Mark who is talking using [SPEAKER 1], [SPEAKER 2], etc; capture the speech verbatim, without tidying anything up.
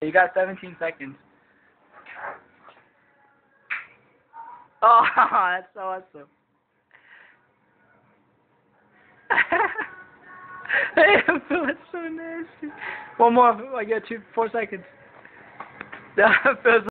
[SPEAKER 1] You got seventeen seconds. Oh, that's so awesome. Hey, Phil, that's so nasty. One more. I got two, four seconds. Phil's